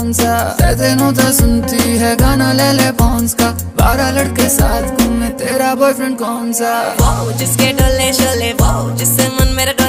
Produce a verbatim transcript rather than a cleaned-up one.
कौन सा, तेनों तो सुनती है गाना ले ले पॉन्स का, बारह लड़के साथ घूमे तेरा बॉयफ्रेंड कौन सा। वो जिसके डोले शोले, वो जिससे मन मेरा